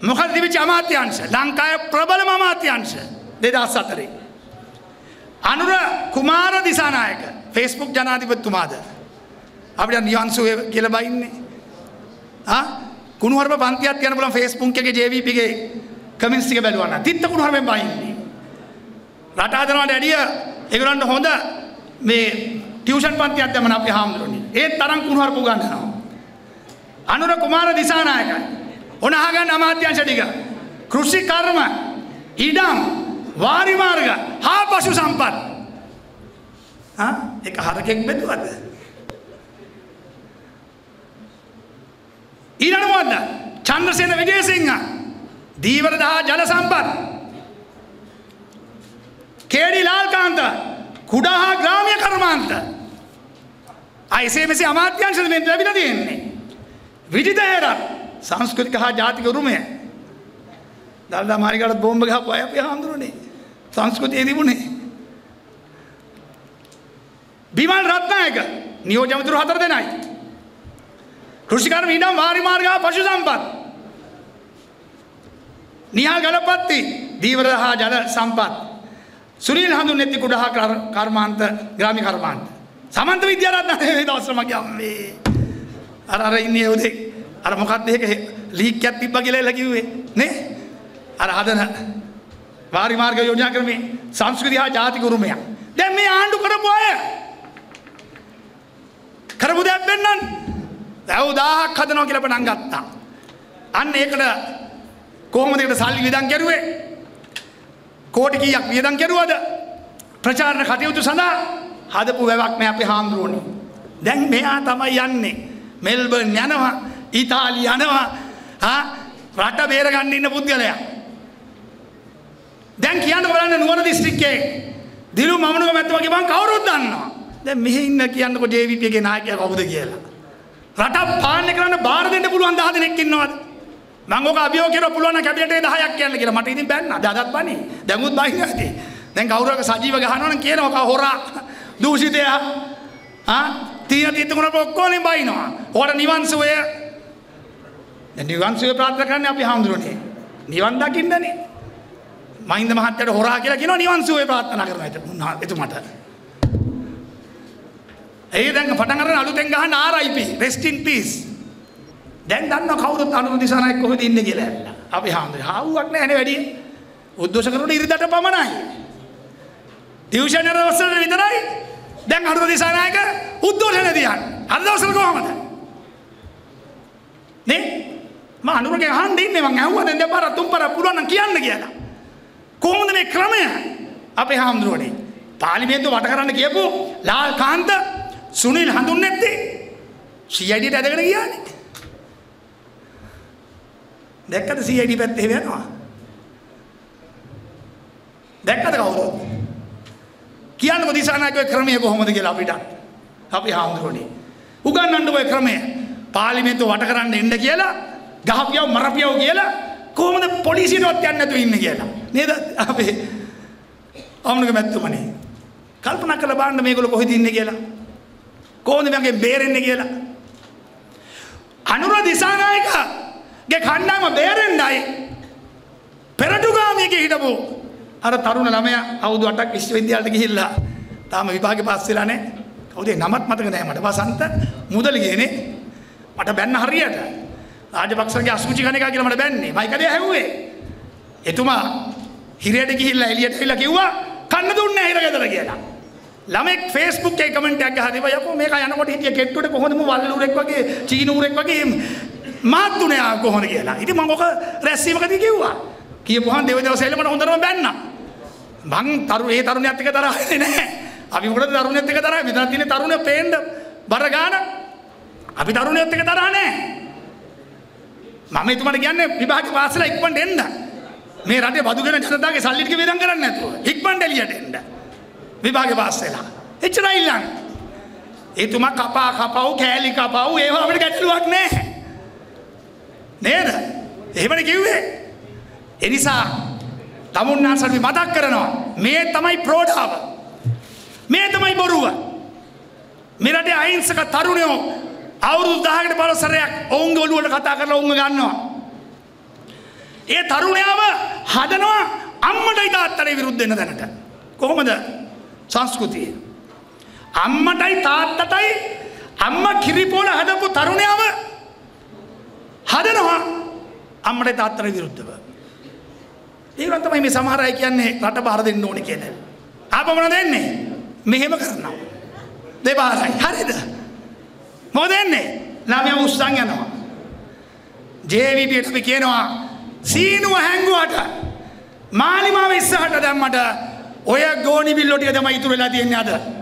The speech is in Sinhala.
මොකද තිබිච්ච අමාත්‍යාංශ ලංකාවේ ප්‍රබලම අමාත්‍යාංශ 2004 අනුර කුමාර දිසානායක Facebook ජනාධිපතිතුමාද අපිට නිවන් සුවේ කියලා බයින්නේ කුණුහරුප පන්තියක් තියන්න බලන්න Facebook එකේ JVP ගේ කමෙන්ට්ස් ටික බැලුවා නම් තිත්ත කුණුහරුපෙන් බයින්නේ රට හදනවට වැඩිය ඒගොල්ලන්ට හොඳ මේ ටියුෂන් පන්තියක් දැම්මන අපේ හාමුදුරනේ ඒ තරම් කුණුහරුප උගන්වනවා අනුර කුමාර දිසානායකයි ඔන්න අහගන්න අමාත්‍යාංශ ටික කෘෂි කර්ම ඉඩම් වාරි මාර්ග හා පශු සම්පත් ඒක හරකෙක් බෙදුවද ඊළඟ මොකද්ද චන්ද්‍රසේන විජේසිංහ දීවර දහ ජල සම්පත් කේඩි ලාල්කාන්ත කුඩා හා ග්‍රාමීය කර්මාන්ත ICMC අමාත්‍යාංශයෙන් මේ ලැබිලා තියෙන්නේ විජිත හේරත් සංස්කෘතික හා ජාතික උරුමය දල්දා මාලිගාවට බෝම්බ ගහපු අය අපි හාමුදුරනේ සංස්කෘතියේ තිබුණේ බිමල් රත්නායක නියෝජ්‍ය අමාත්‍යවරු 4 දෙනයි කෘෂිකර්ම ඉඩම් වාරි මාර්ග පශු සම්පත් නිහාල් ගලපත්ති දීවර හා ජල සම්පත් සුනිල් හඳුන්නෙත්ති කුඩා කර්මාන්ත ග්‍රාමීය කර්මාන්ත සමන්ත විද්‍යාරත්න මේ දවස්වල මගේ අම්මේ අර ඉන්නේ උදේ අර මොකක්ද ඒක ලීක් එකක් තිබ්බා කියලා එලා කිව්වේ නේ අර හදන වාරි මාර්ග යෝජනා ක්‍රමේ සංස්කෘතිය හා ජාතික උරුමය දැන් මේ ආණ්ඩු කරපු අය කරපු දෙයක් වෙන්නන් දැන් 1000ක් හදනවා කියලා පටන් ගත්තා අන්න ඒකට කොහොමද ඒකට සල්ලි වියදම් කරුවේ කෝටි කීයක් වියදම් කරුවද ප්‍රචාරණ කටයුතු සඳහා හදපු වැවක් මේ අපේ හාමුදුරුවනේ දැන් මෙයා තමයි යන්නේ මෙල්බර්න් යනවා ඉතාලිය යනවා රට බේර ගන්න ඉන්න පුද්ගලයා දැන් කියන්න බලන්න නුවර දිස්ත්‍රික්කයේ දිලු මමනුක මැතිතුමාගේ මං කවුරුත් දන්නවා දැන් මෙහෙ ඉන්න කියන්නකො JVP ගේ නායකයා කවුද කියලා රට පාලනය කරන්න බාර දෙන්න පුළුවන් 10 දෙනෙක් ඉන්නවද මම ඔක අභියෝග කරලා පුළුවන් නම් කැබිනට් එකේ 10ක් කියන්න කියලා මට ඉතින් බැන්නා අදත් බනේ දැන්ුත් බයින් නැති දැන් කවුරුහක සජීව ගහනවා නම් කියනවා ඔක හොරා දූෂිතය තියුණ ඔක්කොම බයිනවා ඔකට නිවන් සුවය දැන් නිවන් සුවය ප්‍රාර්ථනා කරන්නේ අපි හාමුදුරනේ නිවන් දකින්නනේ මහින්ද මහත්තයාට හොරා කියලා කියනවා නිවන් සුවය ප්‍රාර්ථනා කරනවා එතුමට ඒ දැන් පටන් ගන්න අලුතෙන් ගහන RIP rest in peace දැන් දන්නව කවුරුත් අනුර දිසානායක කොහෙද ඉන්නේ කියලා අපි හාමුදුරේ හාවුවක් නැහැනේ වැඩි උද්දෝෂ කරුණේ ඉරිදට පමණයි ටියුෂන් යන දවස්වල විතරයි දැන් අනුර දිසානායක උද්දෝෂණ දියන්නේ අර දවස්වල කොහමද නේ මම අනුරගේ අහන්න ඉන්නේ මං ඇහුවා දැන් දෙපාර තුන්පාර පුළුවන් නම් කියන්න කියලා කොහොමද මේ ක්‍රමය අපේ හාමුදුරනේ පාර්ලිමේන්තුව වට කරන්න කියපු ලාල් කාන්ත සුනිල් හඳුන්නෙත්ති CIDට ඇදගෙන ගියානේ දැක්කද CID පැත්තේ යනවා දැක්කද කවුරුද කියන්නකො දිසානායකගේ ක්‍රමය කොහොමද කියලා අපිට අපි හාමුදුරනේ උගන්වන්න ඔය ක්‍රමය පාර්ලිමේන්තුව වට කරන්න එන්න කියලා ගහපියව මරපියව කියලා කොහොමද පොලිසියටවත් යන්නේ නැතුව ඉන්නේ කියලා නේද අපේ අමනුක මැතිතුමනේ කල්පනා කරලා බලන්න මේගොල්ලෝ කොහෙද ඉන්නේ කියලා කොහොමද මගේ බේරෙන්නේ කියලා අනුර දිසානායකගේ කණ්ඩායම බේරෙන්නයි පෙරටුගාමියගේ හිටපු අර තරුණ ළමයා අවුරුදු 8ක් විශ්වවිද්‍යාලයට ගිහිල්ලා තාම විභාගේ පාස් වෙලා නැහැ කවුද නමත් මතක නැහැ මට වසන්ත මුදලිගේනේ මට බැන්න හරියට රාජපක්ෂගේ අසුචි කණේකා කියලා මට බැන්නේ මයිකඩේ ඇහුවේ එතුමා හිරයට ගිහිල්ලා එළියට ඇවිල්ලා කිව්වා කන්න දුන්නේ නැහැ හිරගෙදර කියලා ළමෙක් Facebook එකේ කමෙන්ට් එකක් ගහලා තිබ්බා යකෝ මේක යනකොට හිටිය කෙට්ටුවට කොහොමද මු වල්ලුරෙක් වගේ චීනුරෙක් වගේ මාත් දුන්නේ කොහොමද කියලා ඉතින් මම ඔක රැස්වීමකදී කිව්වා කියපුවාන් දෙවදවස් එළමන හොඳටම බැන්නා මං ඒ තරුණයත් එක්ක තරහන්නේ නැහැ අපි මොකටද තරුණයත් එක්ක තරහන්නේ මෙතන තියෙන තරුණය පේන්න බර ගන්න අපි තරුණයත් එක්ක තරහ නැහැ මම එතුමාට කියන්නේ විභාග පාසල ඉක්මනට එන්න මේ රටේ බදුගෙන ජනතාවගේ සල්ලි ටික වේදම් කරන්නේ නැතුව ඉක්මනට එළියට එන්න විභාගේ පාස් වෙලා එච්චරයි ඉල්ලන්නේ එතුමා කපව් කෑලි කපව් ඒව අපිට ගැටලුවක් නැහැ නේද එහෙමනේ කිව්වේ ඒ නිසා තමුන්නාන්සල් මතක් කරනවා මේ තමයි ප්‍රෝඩාව මේ තමයි බොරුව මේ රටේ අහිංසක තරුණයෝ අවුරුදු 10කට 15 සැරයක් ඔවුන්ගේ ඔළුවට කතා කරලා ඔවුන්ව ගන්නවා ඒ තරුණයාව හදනවා අම්මටයි තාත්තටයි විරුද්ධ වෙන දැනට. කොහොමද සංස්කෘතිය? අම්මටයි තාත්තටයි අම්මා කිරිපොළ හදපු තරුණයාව හදනවා අම්මටයි තාත්තටයි විරුද්ධව. ඒකෙන් තමයි මේ සමහර අය කියන්නේ රට බාර දෙන්න ඕනේ කියලා. ආපමණ දෙන්නේ මෙහෙම කරනවා. දෙපාරයි. හරිද? මොකද එන්නේ? ළමයා උස්සන් යනවා. JVPට අපි කියනවා සීනුව හැංගුවට මාලිමාව ඉස්සහට දැම්මට ඔය ගෝනි බිල්ලෝ ටික තමයි ඉතුරු වෙලා තියෙන්නේ අද.